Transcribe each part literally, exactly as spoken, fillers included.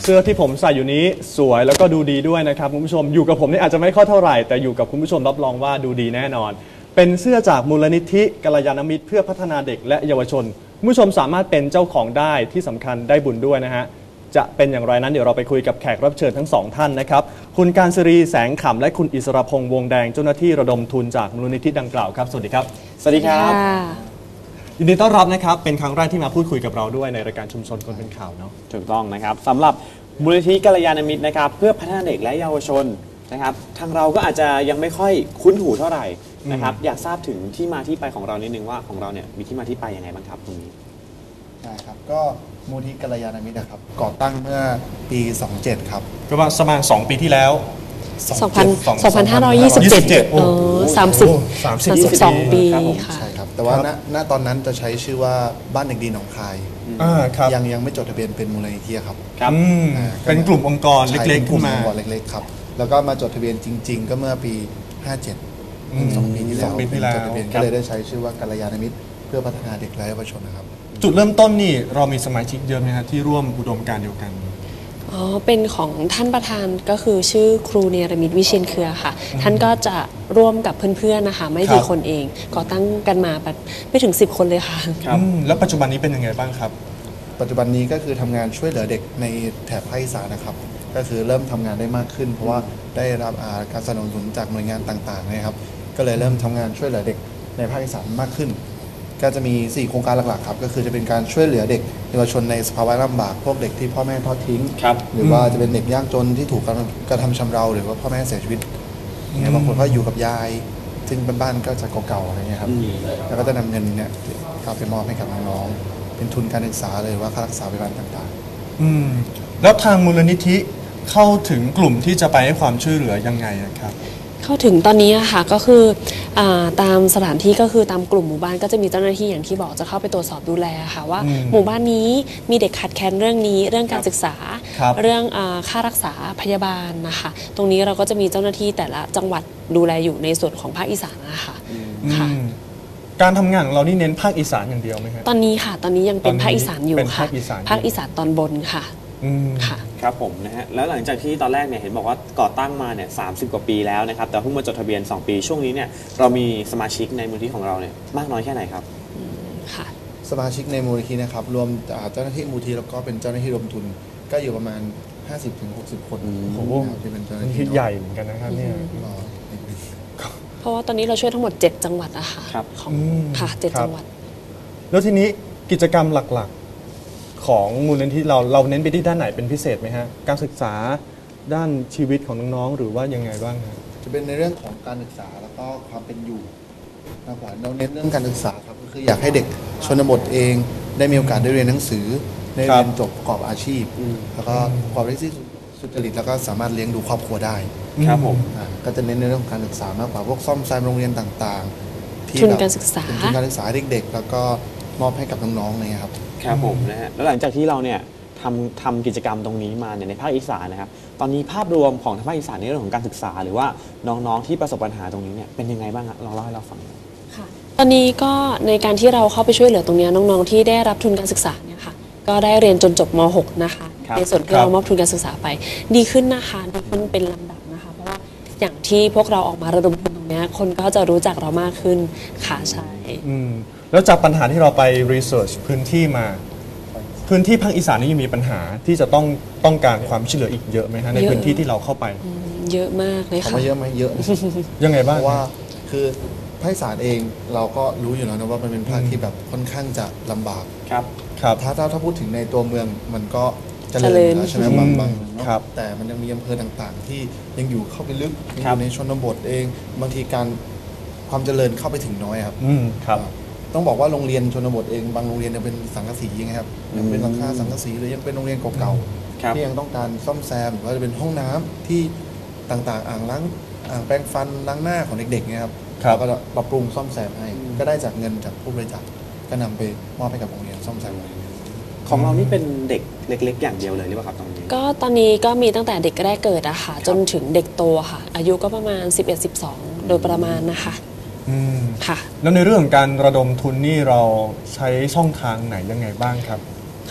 สื้อที่ผมใส่อยู่นี้สวยแล้วก็ดูดีด้วยนะครับคุณผู้ชมอยู่กับผมนี่อาจจะไม่ค่อยเท่าไหร่แต่อยู่กับคุณผู้ชมรับรองว่าดูดีแน่นอนเป็นเสื้อจากมูลนิธิกัลยาณมิตรเพื่อพัฒนาเด็กและเยาวชนคุณผู้ชมสามารถเป็นเจ้าของได้ที่สำคัญได้บุญด้วยนะฮะจะเป็นอย่างไรนั้นเดี๋ยวเราไปคุยกับแขกรับเชิญทั้งสองท่านนะครับคุณการศรีแสงขำและคุณอิสรพงษ์วงแดงเจ้าหน้าที่ระดมทุนจากมูลนิธิดังกล่าวครับสวัสดีครับสวัสดีครับยินดีต้อนรับนะครับเป็นครั้งแรกที่มาพูดคุยกับเราด้วยในรายการชุมชนคนเป็นข่าวเนาะถูกต้องนะครับสำหรับมูลนิธิกัลยาณมิตรนะครับเพื่อพัฒนาเด็กและเยาวชนนะครับทางเราก็อาจจะยังไม่ค่อยคุ้นหูเท่าไหร่นะครับอยากทราบถึงที่มาที่ไปของเรานิดนึงว่าของเราเนี่ยมีที่มาที่ไปยังไงบ้างครับตรงนี้ใช่ครับก็มูลนิธิกัลยาณมิตรนะครับก่อตั้งเมื่อปีสองพันเจ็ดครับก็ว่าประมาณสองปีที่แล้วสองพันห้าร้อยยี่สิบเจ็ด โอ้สามสิบ สามสิบสองปีค่ะใช่ครับแต่ว่าณตอนนั้นจะใช้ชื่อว่าบ้านเด็กดีหนองคายยังยังไม่จดทะเบียนเป็นมูลนิธิครับเป็นกลุ่มองค์กรเล็กๆขึ้นมาองค์กรเล็กๆครับแล้วก็มาจดทะเบียนจริงๆก็เมื่อปีห้าสิบเจ็ดสองปีที่แล้วจดทะเบียนก็เลยได้ใช้ชื่อว่ากัลยาณมิตรเพื่อพัฒนาเด็กและเยาวชนนะครับจุดเริ่มต้นนี่เรามีสมาชิกเยอะไหมครับที่ร่วมอุดมการณ์เดียวกันอ๋อเป็นของท่านประธานก็คือชื่อครูเนรมิตวิเชียนเครือค่ะท่านก็จะร่วมกับเพื่อนๆนะคะไม่กี่คนเองก่อตั้งกันมาแบบไม่ถึงสิบคนเลยค่ะครับแล้วปัจจุบันนี้เป็นยังไงบ้างครับปัจจุบันนี้ก็คือทำงานช่วยเหลือเด็กในแถบภาคอีสานนะครับก็คือเริ่มทำงานได้มากขึ้นเพราะว่าได้รับการสนับสนุนจากหน่วยงานต่างๆนะครับก็เลยเริ่มทำงานช่วยเหลือเด็กในภาคอีสานมากขึ้นก็จะมีสี่โครงการหลักๆครับก็คือจะเป็นการช่วยเหลือเด็กเยาวชนในสภาวะลำบากพวกเด็กที่พ่อแม่ทอดทิ้งหรือว่าจะเป็นเด็กยากจนที่ถูกกระทำชำเราหรือว่าพ่อแม่เสียชีวิตบางคนก็อยู่กับยายซึ่งบ้านก็จะเก่าๆอะไรเงี้ยครับแล้วก็จะนำเงินเนี่ยกลับไปมอบให้กับน้องๆเป็นทุนการศึกษาเลยว่าค่ารักษาพยาบาลต่างๆอืมแล้วทางมูลนิธิเข้าถึงกลุ่มที่จะไปให้ความช่วยเหลือยังไงครับเข้าถึงตอนนี้ค่ะก็คืออตามสถานที่ก็คือตามกลุ่มหมู่บ้านก็จะมีเจ้าหน้าที่อย่างที่บอกจะเข้าไปตรวจสอบดูแลค่ะว่าหมู่บ้านนี้มีเด็กขาดแคลนเรื่องนี้เรื่องการศึกษาเรื่องค่ารักษาพยาบาลนะคะตรงนี้เราก็จะมีเจ้าหน้าที่แต่ละจังหวัดดูแลอยู่ในส่วนของภาคอีสานนะคะค่ะการทำงานของเรานี่เน้นภาคอีสานอย่างเดียวไหมครับตอนนี้ค่ะตอนนี้ยังเป็นภาคอีสานอยู่ค่ะภาคอีสานตอนบนค่ะค่ะครับผมนะฮะแล้วหลังจากที่ตอนแรกเนี่ยเห็นบอกว่าก่อตั้งมาเนี่ยสามสิบกว่าปีแล้วนะครับแต่เพิ่งมาจดทะเบียนสองปีช่วงนี้เนี่ยเรามีสมาชิกในมูลนิธิของเราเนี่ยมากน้อยแค่ไหนครับค่ะสมาชิกในมูลนิธินะครับรวมเจ้าหน้าที่มูลนิธิแล้วก็เป็นเจ้าหน้าที่รวมทุนก็อยู่ประมาณ ห้าสิบถึงหกสิบ คนโอ้โหที่เป็นเจ้าหน้าที่ใหญ่เหมือนกันนะครับเนี่ยเพราะว่าตอนนี้เราช่วยทั้งหมดเจ็ดจังหวัดอะค่ะของค่ะเจ็ดจังหวัดแล้วทีนี้กิจกรรมหลักของมูลนิธิเราเราเน้นไปที่ด้านไหนเป็นพิเศษไหมฮะการศึกษาด้านชีวิตของน้องๆหรือว่ายังไงบ้างครับจะเป็นในเรื่องของการศึกษาแล้วก็ความเป็นอยู่มากกว่าเราเน้นเรื่องการศึกษาครับก็คืออยากให้เด็กชนบทเองได้มีโอกาสได้เรียนหนังสือได้เรียนจบประกอบอาชีพแล้วก็ประกอบอาชีพสุจริตแล้วก็สามารถเลี้ยงดูครอบครัวได้ครับผมก็จะเน้นในเรื่องของการศึกษามากกว่าพวกซ่อมแซมโรงเรียนต่างๆทุนการศึกษาทุนการศึกษาเด็กๆแล้วก็มอบให้กับน้องๆเนี่ยครับครับผมนะฮะแล้วหลังจากที่เราเนี่ยทำทำกิจกรรมตรงนี้มาเนี่ยในภาคอีสานนะครับตอนนี้ภาพรวมของภาคอีสานในเรื่องของการศึกษาหรือว่าน้องๆที่ประสบปัญหาตรงนี้เนี่ยเป็นยังไงบ้างลองเล่าให้เราฟังค่ะตอนนี้ก็ในการที่เราเข้าไปช่วยเหลือตรงนี้น้องๆที่ได้รับทุนการศึกษาเนี่ยค่ะก็ได้เรียนจนจบม หก นะคะในส่วนที่เรามอบทุนการศึกษาไปดีขึ้นนะคะมันเป็นลำดับนะคะเพราะว่าอย่างที่พวกเราออกมาระดมทุนตรงนี้คนก็จะรู้จักเรามากขึ้นค่ะใช่แล้วจากปัญหาที่เราไปรีเสิร์ชพื้นที่มาพื้นที่ภาคอีสานนี่ยังมีปัญหาที่จะต้องต้องการความช่วยเหลืออีกเยอะไหมฮะในพื้นที่ที่เราเข้าไปเยอะมากเลยค่ะเยอะไหมเยอะยังไงบ้างเพราะว่าคือภาคอีสานเองเราก็รู้อยู่แล้วนะว่ามันเป็นภาคที่แบบค่อนข้างจะลำบากครับครับถ้าถ้าพูดถึงในตัวเมืองมันก็เจริญใช่ไหมบางบางแต่มันยังมีอำเภอต่างๆที่ยังอยู่เข้าไปลึกอยู่ในชนบทเองบางทีการความเจริญเข้าไปถึงน้อยครับอืมครับต้องบอกว่าโรงเรียนชนบทเองบางโรงเรียนยังเป็นสังกะสีครับยังเป็นหลังคาสังกะสีหรือยังเป็นโรงเรียนเก่าๆที่ยังต้องการซ่อมแซมหรือว่าจะเป็นห้องน้ำที่ต่างๆอ่างล้างอ่างแปรงฟันล้างหน้าของเด็กๆเนี่ยครับเราก็ปรับปรุงซ่อมแซมให้ก็ได้จากเงินจากผู้บริจาคก็นำไปมอบให้กับโรงเรียนซ่อมแซมของเรานี่เป็นเด็กเล็กๆอย่างเดียวเลยหรือเปล่าครับตรงนี้ก็ตอนนี้ก็มีตั้งแต่เด็กแรกเกิดอะค่ะจนถึงเด็กโตค่ะอายุก็ประมาณ สิบเอ็ด สิบสอง โดยประมาณนะคะค่ะแล้วในเรื่องของการระดมทุนนี่เราใช้ช่องทางไหนยังไงบ้างครับค่ะ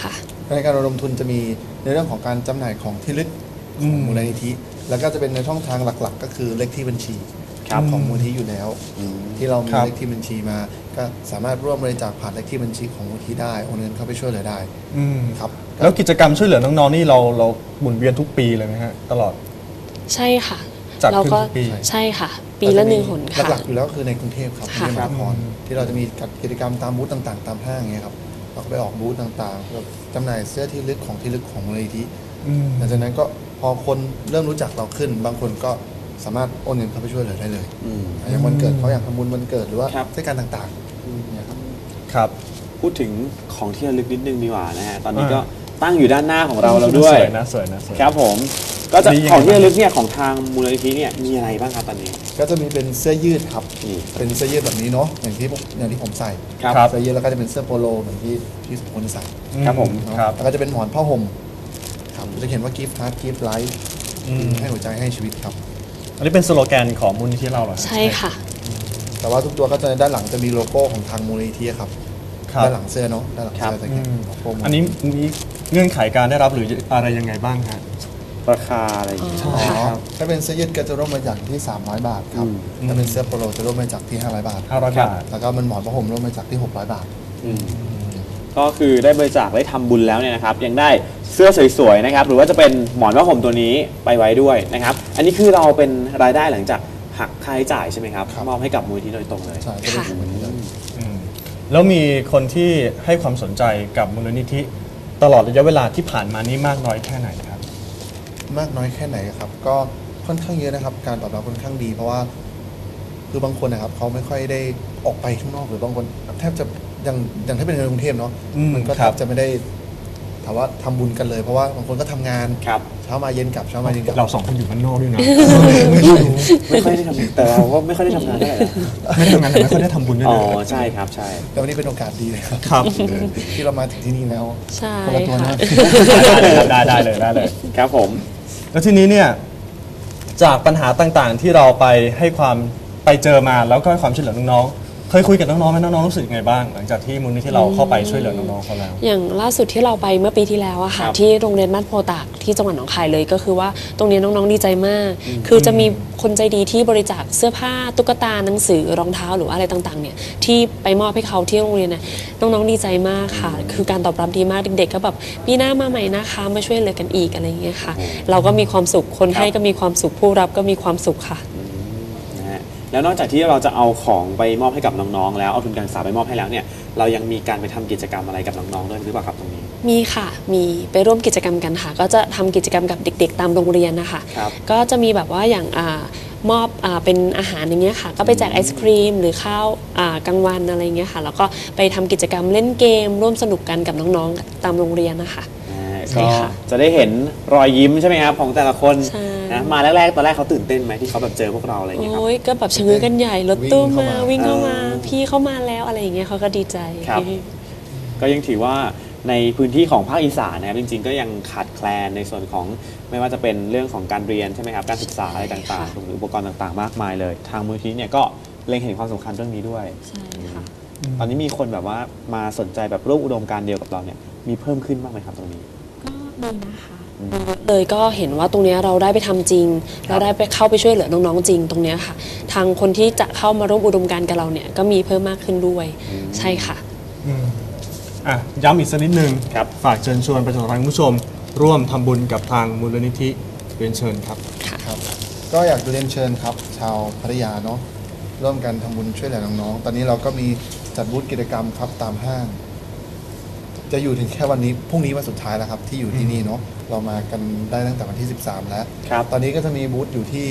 ในการระดมทุนจะมีในเรื่องของการจำหน่ายของที่ลึกของมูลนิธิ แล้วก็จะเป็นในช่องทางหลักๆ ก็คือเลขที่บัญชีของมูลนิธิอยู่แล้ว ที่เรามีเลขที่บัญชีมา ก็สามารถร่วมบริจาคผ่านเลขที่บัญชีของมูลนิธิได้โอนเงินเข้าไปช่วยเหลือได้ครับแล้วกิจกรรมช่วยเหลือน้องๆนี่เราเราหมุนเวียนทุกปีเลยไหมฮะตลอดใช่ค่ะจัดเราก็ขึ้นทุกปีใช่ค่ะ ปีละหนึ่งหนค่ะหลักๆอยู่แล้วคือในกรุงเทพครับที่มหานครที่เราจะมีจัดกิจกรรมตามบูธต่างๆ ตามห้างเงี้ยครับเราก็ไปออกบูธต่างๆแบบจำหน่ายเสื้อที่ลึกของที่ลึกของมูลนิธิหลังจากนั้นก็พอคนเริ่มรู้จักเราขึ้น บางคนก็สามารถโอนเงินเข้าไปช่วยเหลือได้เลยอย่างวันเกิดเขาอยากทำบุญวันเกิดหรือว่าเทศกาลต่างๆเนี่ยครับครับพูดถึงของที่ระลึกนิดนึงดีกว่านะฮะตอนนี้ก็ตั้งอยู่ด้านหน้าของเราแล้วด้วยสวยนะสวยนะครับผมก็จะของที่ระลึกเนี่ยของทางมูลนิธิเนี่ยมีอะไรบ้างครับตอนนี้ก็จะมีเป็นเสื้อยืดครับเป็นเสื้อยืดแบบนี้เนาะอย่างที่อย่างที่ผมใส่เสื้อยืดแล้วก็จะเป็นเสื้อโปโลเหมือนที่ที่สมคนใส่ครับผมแล้วก็จะเป็นหมอนผ้าห่มครับจะเขียนว่า gift heart gift life ให้หัวใจให้ชีวิตครับอันนี้เป็นสโลแกนของมูลนิธิเราเหรอใช่ค่ะแต่ว่าทุกตัวก็จะด้านหลังจะมีโลโก้ของทางมูลนิธิครับด้านหลังเสื้อเนาะด้านหลังเสื้อจะเขียนอันนี้มีเงื่อนไขการได้รับหรืออะไรยังไงบ้างฮะราคาอะไรอย่างเงี้ยถ้าเป็นเสื้อยืดก็จะร่วมบริจาคที่สามร้อยบาทครับถ้าเป็นเสื้อโปโลจะร่วมบริจาคที่ห้าร้อยบาทห้าร้อยบาทแล้วก็มันหมอนผ้าห่มร่วมบริจาคที่หกร้อยบาทก็คือได้บริจาคได้ทำบุญแล้วเนี่ยนะครับยังได้เสื้อสวยๆนะครับหรือว่าจะเป็นหมอนผ้าห่มตัวนี้ไปไว้ด้วยนะครับอันนี้คือเราเป็นรายได้หลังจากหักค่าใช้จ่ายใช่ไหมครับมอบให้กับมูลนิธิโดยตรงเลยใช่ก็เป็นมูลนิธิแล้วมีคนที่ให้ความสนใจกับมูลนิธิตลอดระยะเวลาที่ผ่านมานี้มากน้อยแค่ไหนครับมากน้อยแค่ไหนครับก็ค่อนข้างเยอะนะครับการตอบรับค่อนข้างดีเพราะว่าคือบางคนนะครับเขาไม่ค่อยได้ออกไปข้างนอกหรือบางคนแทบจะอย่างอย่างถ้าเป็นในกรุงเทพเนาะมันก็แทบจะไม่ได้ถามว่าทำบุญกันเลยเพราะว่าบางคนก็ทำงานเช้ามาเย็นกลับเช้ามาเย็นกลับเราสองคนอยู่ข้างนอกด้วยนะไม่ค่อยได้ทำแต่เราก็ไม่ค่อยได้ทำงานได้ไม่ได้ทำงานแต่ไม่ค่อยได้ทำบุญด้วยอ๋อใช่ครับใช่แต่วันนี้เป็นโอกาสดีเลยครับครับที่เรามาถึงที่นี่แล้วใช่คนละตัวนะได้ได้เลยได้เลยครับผมแล้วทีนี้เนี่ยจากปัญหาต่างๆที่เราไปให้ความไปเจอมาแล้วก็ให้ความช่วยเหลือน้องๆเคยคุยกับน้องๆไหมน้องๆรู้สึกยังไงบ้างหลังจากที่มูลนิธิเราเข้าไปช่วยเหลือน้องๆเขาแล้วอย่างล่าสุดที่เราไปเมื่อปีที่แล้วอะค่ะที่โรงเรียนบ้านโพตากที่จังหวัดหนองคายเลยก็คือว่าตรงนี้น้องๆดีใจมากคือจะมีคนใจดีที่บริจาคเสื้อผ้าตุ๊กตาหนังสือรองเท้าหรืออะไรต่างๆเนี่ยที่ไปมอบให้เขาที่โรงเรียนน่ะน้องๆดีใจมากค่ะคือการตอบรับดีมากเด็กๆก็แบบปีหน้ามาใหม่นะคะมาช่วยเหลือกันอีกอะไรอย่างเงี้ยค่ะเราก็มีความสุขคนให้ก็มีความสุขผู้รับก็มีความสุขค่ะแล้วนอกจากที่เราจะเอาของไปมอบให้กับน้องๆแล้วเอาทุนการศึกษาไปมอบให้แล้วเนี่ยเรายังมีการไปทำกิจกรรมอะไรกับน้องๆด้วยหรือเปล่าครับตรงนี้มีค่ะมีไปร่วมกิจกรรมกันค่ะก็จะทำกิจกรรมกับเด็กๆตามโรงเรียนนะคะก็จะมีแบบว่าอย่างมอบเป็นอาหารอย่างเงี้ยค่ะก็ไปแจกไอศครีมหรือข้าวกลางวันอะไรเงี้ยค่ะแล้วก็ไปทำกิจกรรมเล่นเกมร่วมสนุกกันกับน้องๆตามโรงเรียนนะคะก็จะได้เห็นรอยยิ้มใช่ไหมครับของแต่ละคนนะมาแรกๆตอนแรกเขาตื่นเต้นไหมที่เขาแบบเจอพวกเราอะไรอย่างเงี้ยครับโอ้ยก็แบบชะเง้อกันใหญ่รถตู้มาวิ่งเข้ามาพี่เข้ามาแล้วอะไรอย่างเงี้ยเขาก็ดีใจครับก็ยังถือว่าในพื้นที่ของภาคอีสานนะครับจริงๆก็ยังขาดแคลนในส่วนของไม่ว่าจะเป็นเรื่องของการเรียนใช่ไหมครับการศึกษาอะไรต่างๆรวมถึงอุปกรณ์ต่างๆมากมายเลยทางมูลนิธิเนี่ยก็เล็งเห็นความสำคัญเรื่องนี้ด้วยใช่ค่ะตอนนี้มีคนแบบว่ามาสนใจแบบร่วมอุดมการณ์เดียวกับเราเนี่ยมีเพิ่มขึ้นบ้างไหมครับตรงนี้ก็มีนะคะเลยก็เห็นว่าตรงนี้เราได้ไปทำจริงเราได้ไปเข้าไปช่วยเหลือน้องๆจริงตรงนี้ค่ะทางคนที่จะเข้ามาร่วมอุดมการณ์กับเราเนี่ยก็มีเพิ่มมากขึ้นด้วยใช่ค่ะอ่ะย้ำอีกสักนิดนึงฝากเชิญชวนประชาชนผู้ชมร่วมทำบุญกับทางมูลนิธิเรียนเชิญครับครับก็อยากจะเรียนเชิญครับชาวพัทยาเนาะร่วมกันทำบุญช่วยเหลือน้องๆตอนนี้เราก็มีจัดบูธกิจกรรมครับตามห้างจะอยู่ถึงแค่วันนี้พรุ่งนี้วันสุดท้ายแล้วครับที่อยู่ที่นี่เนาะเรามากันได้ตั้งแต่วันที่สิบสามแล้วตอนนี้ก็จะมีบูธอยู่ที่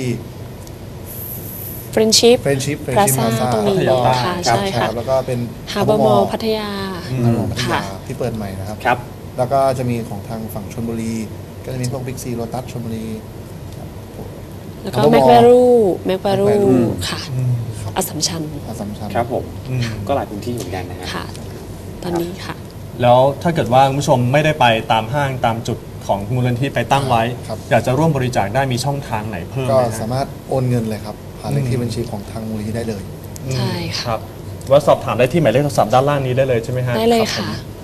Friendship Friendship พลาซ่าตรงนี้ค่ะใช่ค่ะแล้วก็เป็น Harbor Mall พัทยาค่ะที่เปิดใหม่นะครับครับแล้วก็จะมีของทางฝั่งชลบุรีก็จะมีพวกบิ๊กซีโลตัสชลบุรีแล้วก็แมคแวรูแมคแวรูค่ะอัสสัมชัญอัสสัมชัญครับผมก็หลายพื้นที่เหมือนกันนะครับค่ะตอนนี้ค่ะแล้วถ้าเกิดว่าคุณผู้ชมไม่ได้ไปตามห้างตามจุดของมูลนิธิไปตั้งไว้อยากจะร่วมบริจาคได้มีช่องทางไหนเพิ่มก็สามารถโอนเงินเลยครับผ่านเลขที่บัญชีของทางมูลนิธิได้เลยใช่ค่ะว่าสอบถามได้ที่หมายเลขโทรศัพท์ด้านล่างนี้ได้เลยใช่ไหมฮะได้เลยค่ะ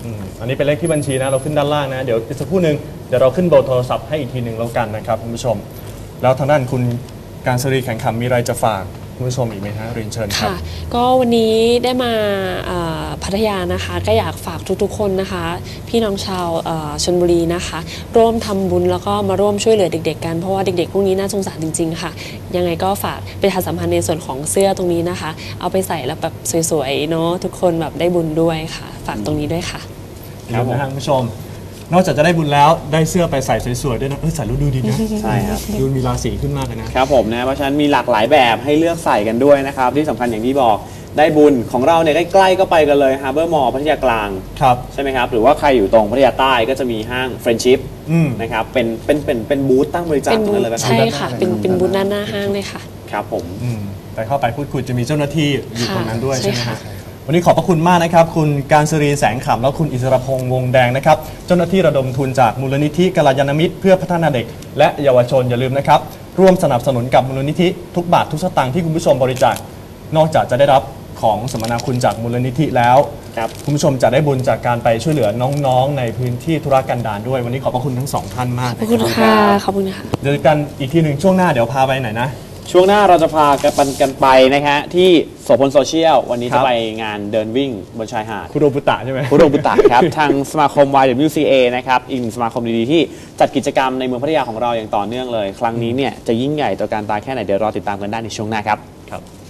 อืมอันนี้เป็นเลขที่บัญชีนะเราขึ้นด้านล่างนะเดี๋ยวอีกสักครู่หนึ่งเดี๋ยวเราขึ้นเบอร์โทรศัพท์ให้อีกทีหนึ่งแล้วกันนะครับคุณผู้ชมแล้วทางด้านคุณการศรีแข่งขันมีอะไรจะฝากคุณผู้ชมอีกไหมฮะเรียนเชิญครับค่ะก็วันนี้ได้มาเอ่อพัทยานะคะก็อยากฝากทุกๆคนนะคะพี่น้องชาวเอ่อชลบุรีนะคะร่วมทำบุญแล้วก็มาร่วมช่วยเหลือเด็กๆกันเพราะว่าเด็กๆพวกนี้น่าสงสารจริงๆค่ะยังไงก็ฝากประชาสัมพันธ์ในส่วนของเสื้อตรงนี้นะคะเอาไปใส่แล้วแบบสวยๆเนาะทุกคนแบบได้บุญด้วยค่ะฝากตรงนี้ด้วยค่ะครับนะฮะคุณผู้ชมนอกจากจะได้บุญแล้วได้เสื้อไปใส่สวยๆด้วยนะเออใส่แล้วดูดีนะใช่ครับดูมีราศีขึ้นมากเลยนะครับผมนะเพราะฉะนั้นมีหลากหลายแบบให้เลือกใส่กันด้วยนะครับที่สำคัญอย่างที่บอกได้บุญของเราเนี่ยใกล้ๆก็ไปกันเลยฮาร์เบอร์มอลล์พัทยากลางครับใช่ไหมครับหรือว่าใครอยู่ตรงพัทยาใต้ก็จะมีห้างเฟรนชิพอืมนะครับเป็นเป็นเป็นเป็นบูธตั้งบริจาคเป็นตรงบูนั้นธเลยนะครับใช่ค่ะเป็นเป็นบูธด้านหน้าห้างเลยค่ะครับผมอืมแต่เข้าไปพูดคุยจะมีเจ้าหน้าที่อยู่ตรงนั้นด้วยค่ะใช่ไหมใช่ฮะค่ะวันนี้ขอบพระคุณมากนะครับคุณการศรีแสงขำและคุณอิสรพงษ์วงแดงนะครับเจ้าหน้าที่ระดมทุนจากมูลนิธิกัลยาณมิตรเพื่อพัฒนาเด็กและเยาวชนอย่าลืมนะครับร่วมสนับสนุนกับมูลนิธิทุกบาททุกสตางค์ที่คุณผู้ชมบริจาคนอกจากจะได้รับของสมนาคุณจากมูลนิธิแล้วครับคุณผู้ชมจะได้บุญจากการไปช่วยเหลือน้องๆ ในพื้นที่ธุรกันดารด้วยวันนี้ขอบพระคุณทั้งสองท่านมากขอบนะคุณรับค่ะขอบคุณค่ะเจอกันอีกทีหนึ่งช่วงหน้าเดี๋ยวพาไปไหนนะช่วงหน้าเราจะพากันกันไปนะฮะที่โสพลโซเชียลวันนี้ครัจะบไปงานเดินวิ่งบนชายหาดคุโรบุตะใช่ไหมคุโรบุตะครับ ทางสมาคม วาย ดับเบิลยู ซี เอ นะครับอีกหนึ่งสมาคมดีๆที่จัดกิจกรรมในเมืองพัทยาของเราอย่างต่อเนื่องเลย ครั้งนี้เนี่ยจะยิ่งใหญ่ต่อการตาแค่ไหนเดี๋ยวรอติดตามกันได้ในช่วงหน้าครับครับ